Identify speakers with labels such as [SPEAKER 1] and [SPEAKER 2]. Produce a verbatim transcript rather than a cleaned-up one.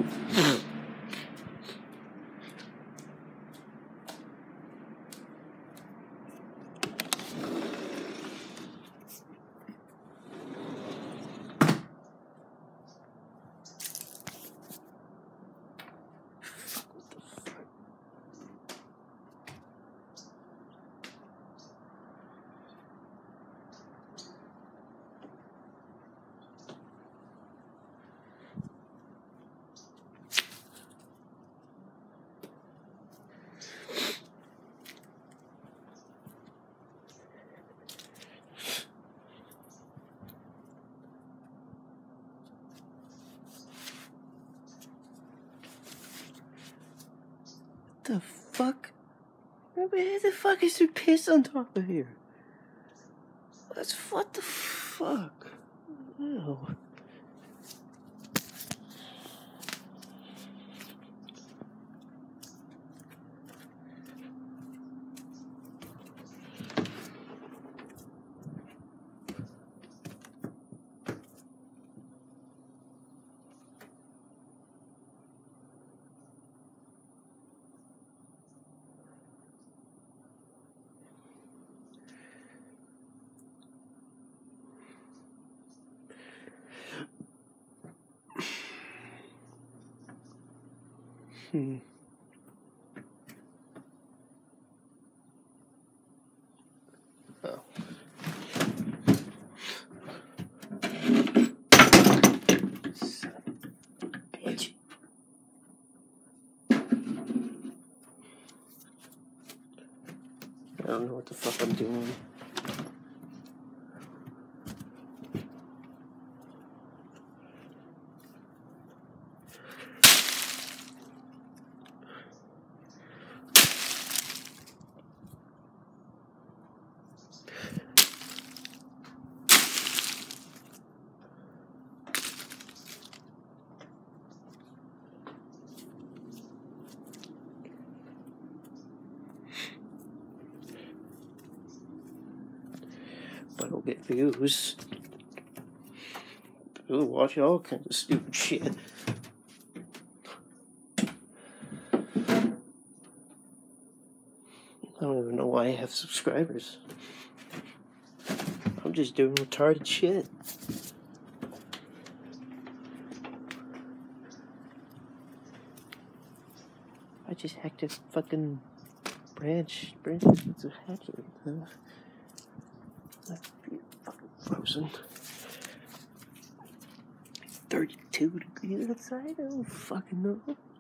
[SPEAKER 1] The fuck? Where the fuck is there piss on top of here? That's what the fuck? Ew. Hmm. Oh. Son of a bitch. I don't know what the fuck I'm doing. But I'll get views. People watch all kinds of stupid shit. I don't even know why I have subscribers. I'm just doing retarded shit. I just hacked a fucking branch. Branch is a hatchet. Huh? Fucking frozen. thirty-two degrees outside? I don't fucking know.